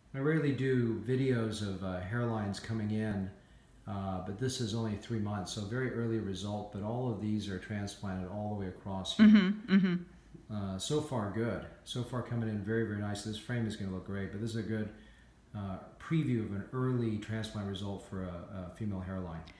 I rarely do videos of hairlines coming in, but this is only 3 months, so very early result, but all of these are transplanted all the way across here. So far good. So far coming in very, very nice. This frame is going to look great, but this is a good preview of an early transplant result for a female hairline.